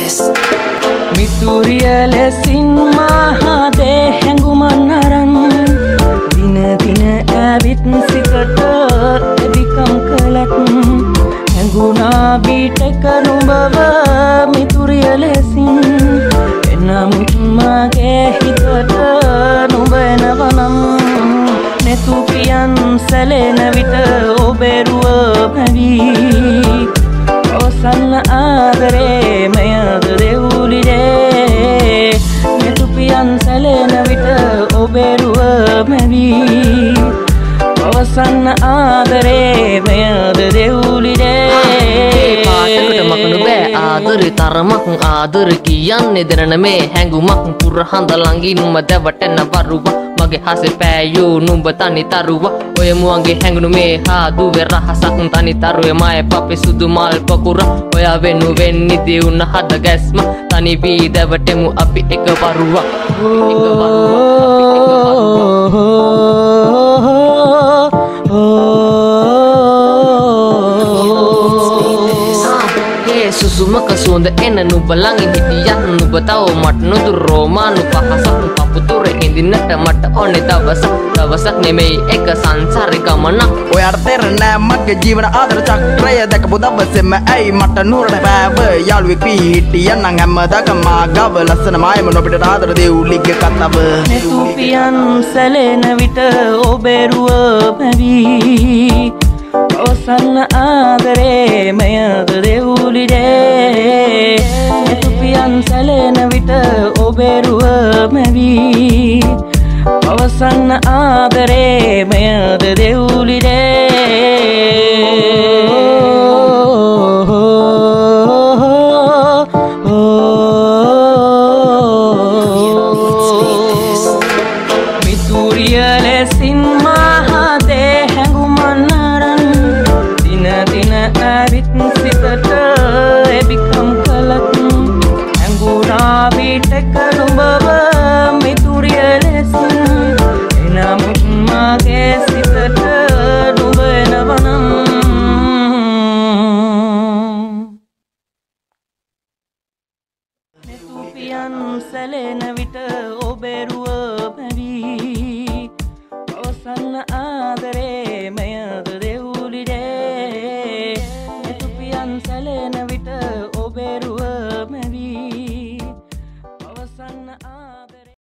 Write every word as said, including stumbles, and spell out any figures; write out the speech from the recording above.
මිතුරිය ලෙසින් මහදේ හැඟුමන් අරන් දින දින ඇවිත් සිතට එවිකම් කළත් හැඟුණා බීටක නුඹව මිතුරිය ලෙසින් එනමුත් මගේ හිතට නුඹ එනවනම් නැතුපියන් සැලෙන විට ඔබෙරුව පැවී ඔසන්න ආදරේ මයද දෙවුලිරේ නැතුපියන් සැලෙන විට ඔබෙරුව පැවී ඔසන්න ආදරේ මයද දෙවුලිරේ පාටකට මකනු බෑ ආදරේ තරමක් ආදර කියන්නේ දෙරන මේ හැඟුමක් පුරහඳ ළඟින් නුඹ දැවටෙන වරුව මගේ හසේ පෑයෝ නුඹ තනි තරුව ඔය මුවන්ගේ හැඟුණු මේ හාදුවේ රහසක් තනි තරුවේ මය පපේ සුදු මල් පකුර ඔය වෙනුවෙන් නිදි උන හද ගැස්ම තනි වී දැවටෙමු අපි එක වරුව එක සුසුමක සුවඳ එන නුඹ ළඟින් හිටියත් නුඹ තව මට නොදුරෝ මානු පහසක් පපුතුරේ හිඳින්නට මට ඕනේ දවසක් දවසක් නෙමෙයි එක සංසාරේ ගමනක් ඔයාට තේරෙන්නේ මගේ ජීවන ආදර චක්‍රය දැකපු දවසේම ඇයි මට නුරට බෑව යාළුවෙක් වී හිටියනම් හැමදාක මා ගව ලස්සන මායම නොපිට ආදර දෙවුලිගේ කතාව නැතුපියන් සැලෙන විට ඔබෙරුව පැවී ඔසන්න ආදරේ මයද දෙවුලිරේ නැතුපියන් සැලෙන විට ඔබෙරුව පැවී ඔසන්න ආදරේ මයද දෙවුලිරේ මිතුරිය ලෙසින් මහදේ හැඟුමන් අරන් දින දින ඇවිත් සිතට එවිකම් කළත් හැඟුණා බීටක නුඹව මිතුරිය ලෙසින් එනමුත් මගේ සිතට නුඹ එනවනම් නැතුපියන් සැලෙන විට ඔබෙරුව පැවී ඔසන්න ආදරේ මයද දෙවුලිරේ නැතුපියන් සැලෙන විට